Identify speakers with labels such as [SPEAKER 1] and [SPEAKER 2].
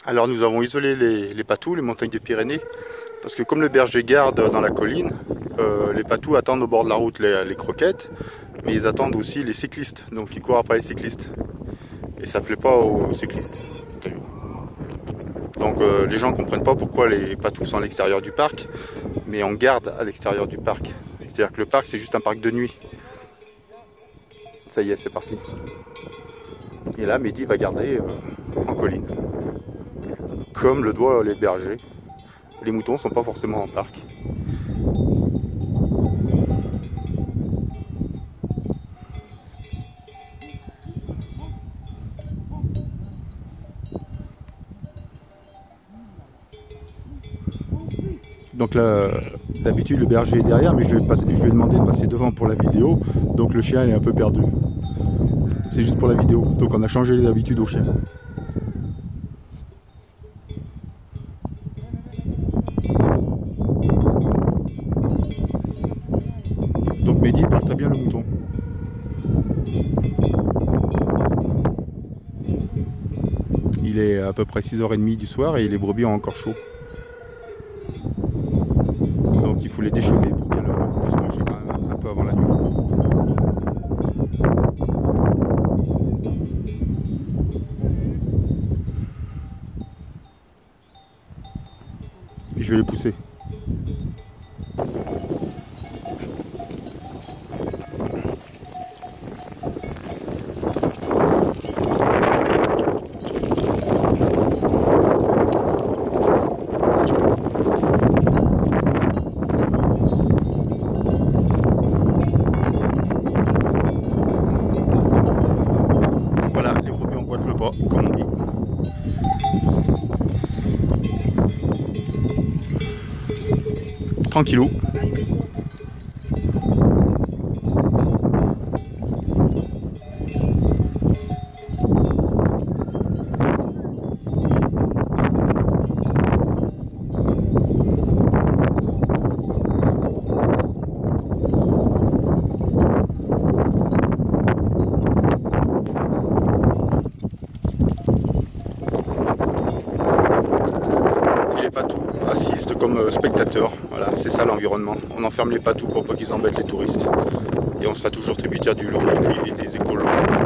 [SPEAKER 1] Alors nous avons isolé les patous, les montagnes des Pyrénées, parce que comme le berger garde dans la colline, les patous attendent au bord de la route les croquettes, mais ils attendent aussi les cyclistes, donc ils courent après les cyclistes. Et ça ne plaît pas aux cyclistes. Donc les gens ne comprennent pas pourquoi les patous sont à l'extérieur du parc, mais on garde à l'extérieur du parc. C'est-à-dire que le parc c'est juste un parc de nuit. Ça y est, c'est parti. Et là, Mehdi va garder en colline. Comme le doivent les bergers. Les moutons ne sont pas forcément en parc. Donc là, d'habitude le berger est derrière, mais je lui ai demandé de passer devant pour la vidéo. Donc le chien il est un peu perdu. C'est juste pour la vidéo. Donc on a changé les habitudes au chien. Donc Mehdi parle très bien le mouton. Il est à peu près 6h30 du soir et les brebis ont encore chaud. Donc il faut les déchaumer pour qu'elles puissent manger quand même un peu avant la nuit. Et je vais les pousser. Voilà, les brebis emboîtent le pas, comme on dit. Tranquillou. Les patous assistent comme spectateurs, voilà, c'est ça l'environnement. On enferme les patous pour pas qu'ils embêtent les touristes. Et on sera toujours tributaire du loup et des écolos.